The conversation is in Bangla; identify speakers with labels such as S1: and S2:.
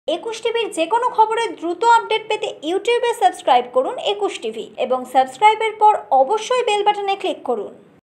S1: একুশ টিভির যে কোনো খবরের দ্রুত আপডেট পেতে ইউটিউবে সাবস্ক্রাইব করুন একুশ টিভি এবং সাবস্ক্রাইবের পর অবশ্যই বেল বাটনে ক্লিক করুন।